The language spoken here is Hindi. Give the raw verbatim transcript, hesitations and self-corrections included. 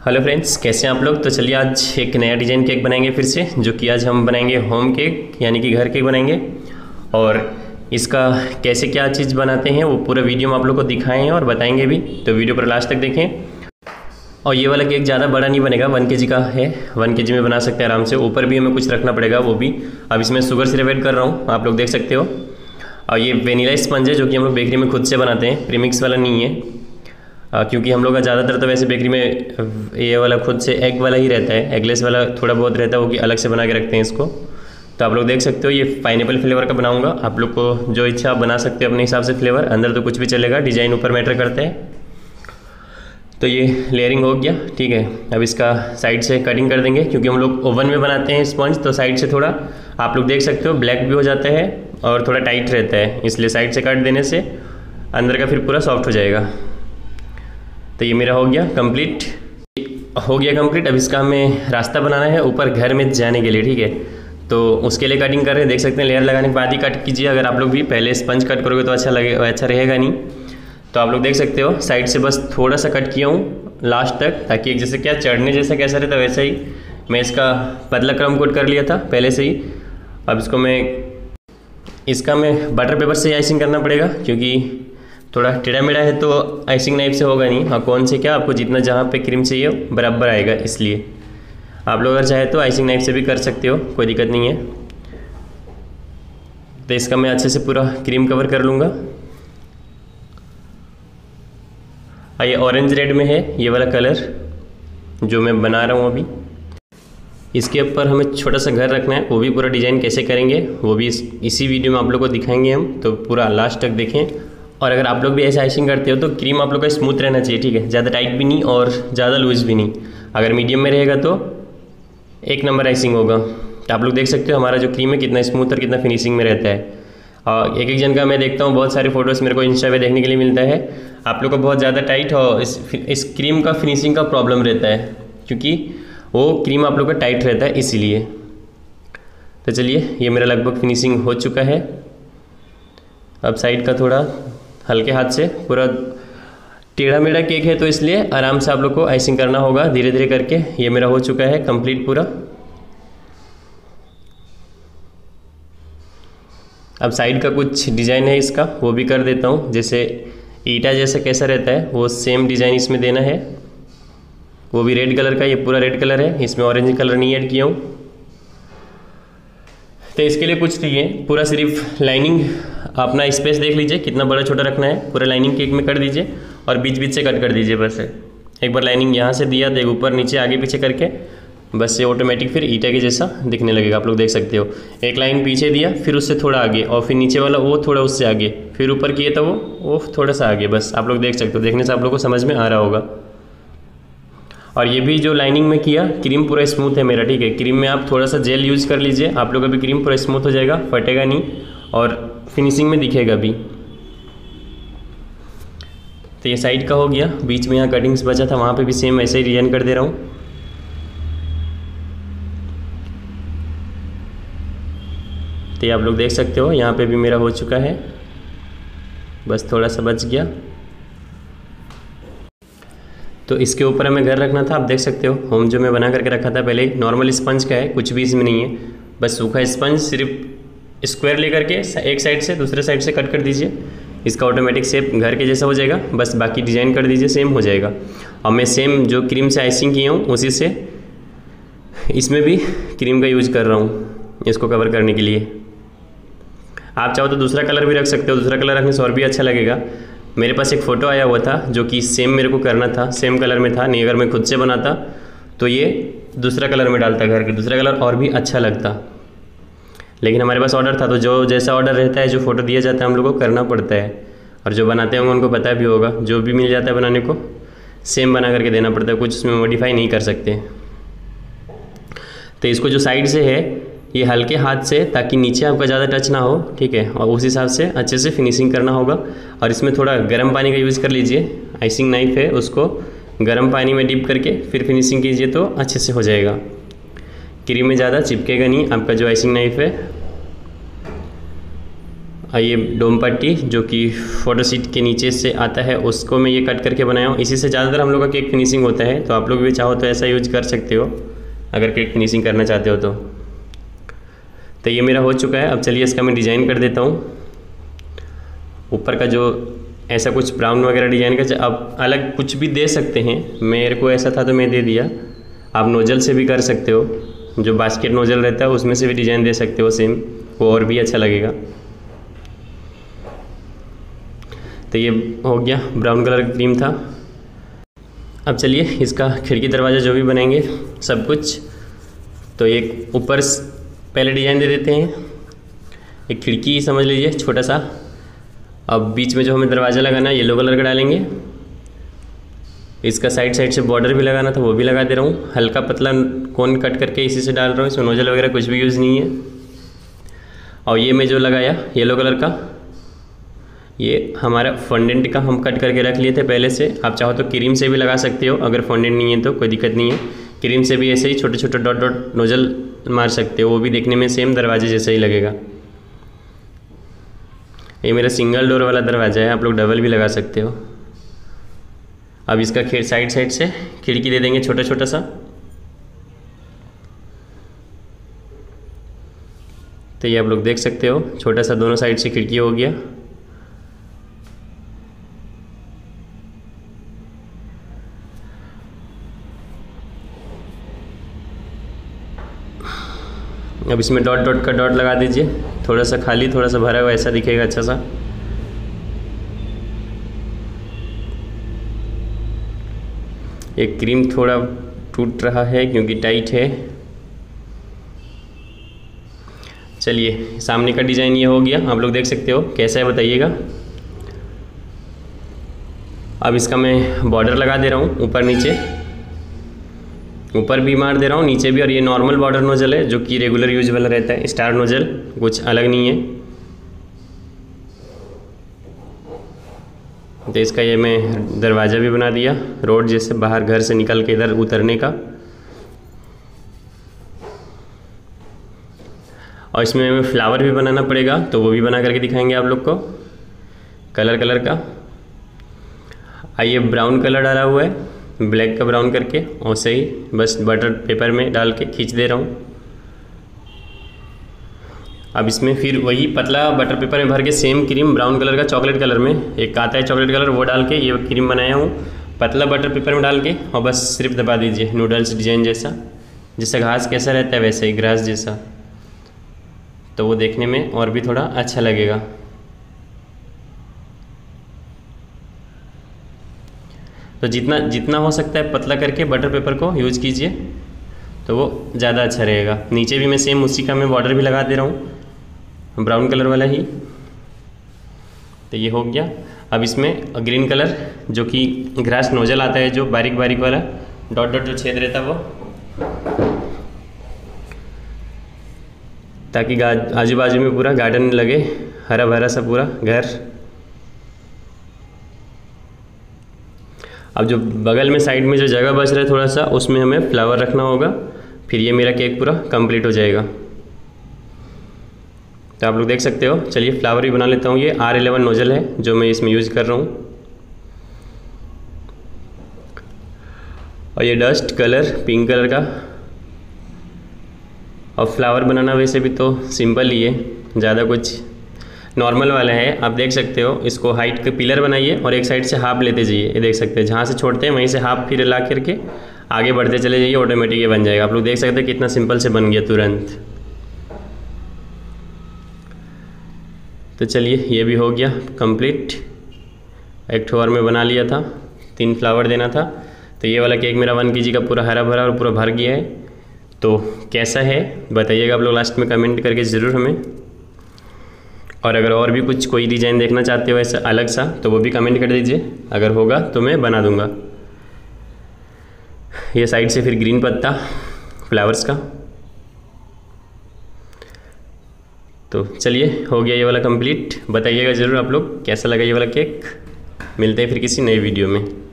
हेलो फ्रेंड्स, कैसे हैं आप लोग। तो चलिए आज एक नया डिज़ाइन केक बनाएंगे फिर से, जो कि आज हम बनाएंगे होम केक यानी कि घर केक बनाएंगे। और इसका कैसे क्या चीज़ बनाते हैं वो पूरा वीडियो में आप लोग को दिखाएं हैं और बताएंगे भी, तो वीडियो पर लास्ट तक देखें। और ये वाला केक ज़्यादा बड़ा नहीं बनेगा, वन के जी का है, वन के जी में बना सकते हैं आराम से। ऊपर भी हमें कुछ रखना पड़ेगा, वो भी अब इसमें शुगर सिरप ऐड कर रहा हूँ, आप लोग देख सकते हो। और ये वेनिला स्पंज है जो कि हम लोग बेकरी में खुद से बनाते हैं, प्रीमिक्स वाला नहीं है। आ, क्योंकि हम लोग का ज़्यादातर तो वैसे बेकरी में ये वाला खुद से एग वाला ही रहता है, एगलेस वाला थोड़ा बहुत रहता है, वो कि अलग से बना के रखते हैं इसको। तो आप लोग देख सकते हो ये पाइनएप्पल फ्लेवर का बनाऊंगा। आप लोग को जो इच्छा आप बना सकते हो अपने हिसाब से फ्लेवर, अंदर तो कुछ भी चलेगा, डिज़ाइन ऊपर मैटर करते हैं। तो ये लेयरिंग हो गया, ठीक है। अब इसका साइड से कटिंग कर देंगे, क्योंकि हम लोग ओवन में बनाते हैं स्पंज, तो साइड से थोड़ा आप लोग देख सकते हो ब्लैक भी हो जाता है और थोड़ा टाइट रहता है, इसलिए साइड से काट देने से अंदर का फिर पूरा सॉफ्ट हो जाएगा। तो ये मेरा हो गया कंप्लीट, हो गया कंप्लीट। अब इसका हमें रास्ता बनाना है ऊपर घर में जाने के लिए, ठीक है। तो उसके लिए कटिंग कर रहे हैं, देख सकते हैं। लेयर लगाने के बाद ही कट कीजिए, अगर आप लोग भी पहले स्पंज कट करोगे तो अच्छा लगे अच्छा रहेगा नहीं। तो आप लोग देख सकते हो साइड से बस थोड़ा सा कट किया हूँ लास्ट तक, ताकि एक जैसे क्या चढ़ने जैसा कैसा रहता वैसा ही मैं इसका पतला क्रम कोट कर लिया था पहले से ही। अब इसको मैं इसका मैं बटर पेपर से आइसिंग करना पड़ेगा, क्योंकि थोड़ा टेढ़ा मेढ़ा है तो आइसिंग नाइफ से होगा नहीं। हाँ, कौन से क्या आपको जितना जहाँ पे क्रीम चाहिए बराबर आएगा, इसलिए आप लोग अगर चाहे तो आइसिंग नाइफ से भी कर सकते हो, कोई दिक्कत नहीं है। तो इसका मैं अच्छे से पूरा क्रीम कवर कर लूँगा। ये ऑरेंज रेड में है ये वाला कलर जो मैं बना रहा हूँ अभी। इसके ऊपर हमें छोटा सा घर रखना है, वो भी पूरा डिज़ाइन कैसे करेंगे वो भी इस, इसी वीडियो में आप लोग को दिखाएंगे हम, तो पूरा लास्ट तक देखें। और अगर आप लोग भी ऐसे आइसिंग करते हो तो क्रीम आप लोग का स्मूथ रहना चाहिए, ठीक है। ज़्यादा टाइट भी नहीं और ज़्यादा लूज भी नहीं, अगर मीडियम में रहेगा तो एक नंबर आइसिंग होगा। तो आप लोग देख सकते हो हमारा जो क्रीम है कितना स्मूथ और कितना फिनिशिंग में रहता है। और एक एक जन का मैं देखता हूँ, बहुत सारे फोटोज़ मेरे को इंस्टा पे देखने के लिए मिलता है, आप लोग को बहुत ज़्यादा टाइट और इस इस क्रीम का फिनिशिंग का प्रॉब्लम रहता है, क्योंकि वो क्रीम आप लोग का टाइट रहता है इसीलिए। तो चलिए ये मेरा लगभग फिनिशिंग हो चुका है। अब साइड का थोड़ा हल्के हाथ से, पूरा टेढ़ा मेढ़ा केक है तो इसलिए आराम से आप लोग को आइसिंग करना होगा धीरे धीरे करके। ये मेरा हो चुका है कंप्लीट पूरा। अब साइड का कुछ डिज़ाइन है इसका, वो भी कर देता हूँ। जैसे ईटा जैसा कैसा रहता है वो सेम डिज़ाइन इसमें देना है, वो भी रेड कलर का। ये पूरा रेड कलर है, इसमें ऑरेंज कलर नहीं ऐड किया हूँ। तो इसके लिए कुछ नहीं है, पूरा सिर्फ लाइनिंग अपना स्पेस देख लीजिए कितना बड़ा छोटा रखना है, पूरा लाइनिंग केक में कर दीजिए और बीच बीच से कट कर दीजिए। बस एक बार लाइनिंग यहाँ से दिया तो एक ऊपर नीचे आगे पीछे करके बस ये ऑटोमेटिक फिर ईटा के जैसा दिखने लगेगा। आप लोग देख सकते हो एक लाइन पीछे दिया, फिर उससे थोड़ा आगे, और फिर नीचे वाला वो थोड़ा उससे आगे, फिर ऊपर किए तो वो वो थोड़ा सा आगे। बस आप लोग देख सकते हो, देखने से आप लोग को समझ में आ रहा होगा। और ये भी जो लाइनिंग में किया, क्रीम पूरा स्मूथ है मेरा, ठीक है। क्रीम में आप थोड़ा सा जेल यूज़ कर लीजिए, आप लोग का भी क्रीम पूरा स्मूथ हो जाएगा, फटेगा नहीं और फिनिशिंग में दिखेगा भी। तो ये साइड का हो गया, बीच में यहाँ कटिंग्स बचा था वहाँ पे भी सेम ऐसे ही डिजाइन कर दे रहा हूँ। तो ये आप लोग देख सकते हो यहाँ पे भी मेरा हो चुका है, बस थोड़ा सा बच गया। तो इसके ऊपर हमें घर रखना था, आप देख सकते हो होम जो मैं बना करके रखा था पहले, नॉर्मल स्पंज का है, कुछ भी इसमें नहीं है, बस सूखा स्पंज। सिर्फ स्क्वायर लेकर के एक साइड से दूसरे साइड से कट कर दीजिए, इसका ऑटोमेटिक शेप घर के जैसा हो जाएगा। बस बाकी डिज़ाइन कर दीजिए, सेम हो जाएगा। और मैं सेम जो क्रीम से आइसिंग किया हूँ उसी से इसमें भी क्रीम का यूज कर रहा हूँ इसको कवर करने के लिए। आप चाहो तो दूसरा कलर भी रख सकते हो, दूसरा कलर रखने से और भी अच्छा लगेगा। मेरे पास एक फ़ोटो आया हुआ था जो कि सेम मेरे को करना था, सेम कलर में था, नहीं अगर मैं खुद से बनाता तो ये दूसरा कलर में डालता घर के, दूसरा कलर और भी अच्छा लगता। लेकिन हमारे पास ऑर्डर था, तो जो जैसा ऑर्डर रहता है, जो फ़ोटो दिया जाता है हम लोग को करना पड़ता है। और जो बनाते होंगे उनको पता भी होगा, जो भी मिल जाता है बनाने को सेम बना करके देना पड़ता है, कुछ उसमें मॉडिफाई नहीं कर सकते। तो इसको जो साइड से है ये हल्के हाथ से, ताकि नीचे आपका ज़्यादा टच ना हो, ठीक है। और उस हिसाब से अच्छे से फिनिशिंग करना होगा। और इसमें थोड़ा गर्म पानी का यूज़ कर लीजिए, आइसिंग नाइफ है उसको गर्म पानी में डिप करके फिर फिनिशिंग कीजिए तो अच्छे से हो जाएगा। क्रीम में ज़्यादा चिपकेगा नहीं आपका जो आइसिंग नाइफ है। ये डोम पट्टी जो कि फ़ोटो शीट के नीचे से आता है उसको मैं ये कट करके बनाया हूँ। इसी से ज़्यादातर हम लोग का केक फिनिशिंग होता है, तो आप लोग भी चाहो तो ऐसा यूज कर सकते हो अगर केक फिनिशिंग करना चाहते हो तो। तो ये मेरा हो चुका है। अब चलिए इसका मैं डिज़ाइन कर देता हूँ। ऊपर का जो ऐसा कुछ ब्राउन वगैरह डिज़ाइन का, आप अलग कुछ भी दे सकते हैं। मेरे को ऐसा था तो मैं दे दिया। आप नोजल से भी कर सकते हो, जो बास्केट नोजल रहता है उसमें से भी डिज़ाइन दे सकते हो सेम, वो और भी अच्छा लगेगा। तो ये हो गया, ब्राउन कलर का क्रीम था। अब चलिए इसका खिड़की दरवाज़ा जो भी बनाएंगे सब कुछ, तो एक ऊपर पहले डिज़ाइन दे देते हैं। एक खिड़की समझ लीजिए छोटा सा। अब बीच में जो हमें दरवाज़ा लगाना है येलो कलर का डालेंगे। इसका साइड साइड से बॉर्डर भी लगाना था, वो भी लगा दे रहा हूँ। हल्का पतला कोन कट करके इसी से डाल रहा हूँ, इसमें नोजल वगैरह कुछ भी यूज़ नहीं है। और ये मैं जो लगाया येलो कलर का, ये हमारा फॉन्डेंट का हम कट करके रख लिए थे पहले से। आप चाहो तो क्रीम से भी लगा सकते हो, अगर फॉन्डेंट नहीं है तो कोई दिक्कत नहीं है। क्रीम से भी ऐसे ही छोटे छोटे डॉट डॉट नोजल मार सकते हो, वो भी देखने में सेम दरवाजे जैसा ही लगेगा। ये मेरा सिंगल डोर वाला दरवाज़ा है, आप लोग डबल भी लगा सकते हो। अब इसका खेर साइड साइड से खिड़की दे देंगे छोटा छोटा सा। तो ये आप लोग देख सकते हो छोटा सा दोनों साइड से खिड़की हो गया। अब इसमें डॉट डॉट का डॉट लगा दीजिए, थोड़ा सा खाली थोड़ा सा भरा हुआ ऐसा दिखेगा अच्छा सा। एक क्रीम थोड़ा टूट रहा है क्योंकि टाइट है। चलिए सामने का डिज़ाइन ये हो गया, आप लोग देख सकते हो कैसा है बताइएगा। अब इसका मैं बॉर्डर लगा दे रहा हूँ ऊपर नीचे, ऊपर भी मार दे रहा हूँ नीचे भी। और ये नॉर्मल बॉर्डर नोजल है जो कि रेगुलर यूज वाला रहता है, स्टार नोजल, कुछ अलग नहीं है। तो इसका ये मैं दरवाज़ा भी बना दिया, रोड जैसे बाहर घर से निकल के इधर उतरने का। और इसमें हमें फ्लावर भी बनाना पड़ेगा, तो वो भी बना करके दिखाएंगे आप लोग को कलर कलर का। आइए ब्राउन कलर डाला हुआ है, ब्लैक का ब्राउन करके, और सही बस बटर पेपर में डाल के खींच दे रहा हूँ। अब इसमें फिर वही पतला बटर पेपर में भर के सेम क्रीम ब्राउन कलर का चॉकलेट कलर में एक आता है चॉकलेट कलर, वो डाल के ये क्रीम बनाया हूँ पतला बटर पेपर में डाल के। और बस सिर्फ दबा दीजिए नूडल्स डिजाइन जैसा, जैसा घास कैसा रहता है वैसे ही ग्रास जैसा, तो वो देखने में और भी थोड़ा अच्छा लगेगा। तो जितना जितना हो सकता है पतला करके बटर पेपर को यूज कीजिए, तो वो ज़्यादा अच्छा रहेगा। नीचे भी मैं सेम उसी का मैं बॉर्डर भी लगा दे रहा हूँ ब्राउन कलर वाला ही। तो ये हो गया। अब इसमें ग्रीन कलर जो कि ग्रास नोजल आता है, जो बारीक बारीक वाला डॉट डॉट जो छेद रहता है वो, ताकि आजू बाजू में पूरा गार्डन लगे, हरा भरा सा पूरा घर। अब जो बगल में साइड में जो जगह बच रहा है थोड़ा सा, उसमें हमें फ्लावर रखना होगा, फिर ये मेरा केक पूरा कंप्लीट हो जाएगा। तो आप लोग देख सकते हो। चलिए फ्लावर भी बना लेता हूँ। ये आर इलेवन नोजल है जो मैं इसमें यूज़ कर रहा हूँ, और ये डस्ट कलर पिंक कलर का। और फ्लावर बनाना वैसे भी तो सिंपल ही है, ज़्यादा कुछ नॉर्मल वाला है। आप देख सकते हो, इसको हाइट के पिलर बनाइए और एक साइड से हाफ लेते जाइए। ये देख सकते हैं जहाँ से छोड़ते हैं वहीं से हाफ फिर ला करके आगे बढ़ते चले जाइए, ऑटोमेटिक ये बन जाएगा। आप लोग देख सकते हैं कितना सिंपल से बन गया तुरंत। तो चलिए ये भी हो गया कंप्लीट। एक ठो और में बना लिया था, तीन फ्लावर देना था। तो ये वाला केक मेरा वन के जी का पूरा हरा भरा और पूरा भर गया है। तो कैसा है बताइएगा आप लोग लास्ट में कमेंट करके ज़रूर हमें। और अगर और भी कुछ कोई डिज़ाइन देखना चाहते हो ऐसा अलग सा, तो वो भी कमेंट कर दीजिए, अगर होगा तो मैं बना दूंगा। ये साइड से फिर ग्रीन पत्ता फ्लावर्स का। तो चलिए हो गया ये वाला कंप्लीट। बताइएगा ज़रूर आप लोग कैसा लगा ये वाला केक। मिलते हैं फिर किसी नई वीडियो में।